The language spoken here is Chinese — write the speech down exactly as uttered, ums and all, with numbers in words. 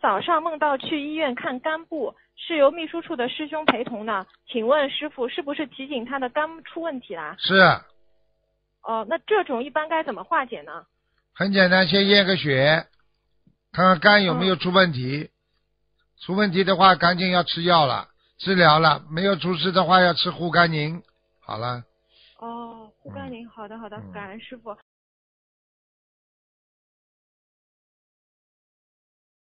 早上梦到去医院看肝部，是由秘书处的师兄陪同的，请问师傅是不是提醒他的肝出问题啦？ 是， 哦，那这种一般该怎么化解呢？ 很简单，先验个血，看看肝有没有出问题。嗯、出问题的话，赶紧要吃药了，治疗了。没有出事的话，要吃护肝宁。好了。 哦，护肝宁，好的好的， 嗯、 感恩师傅。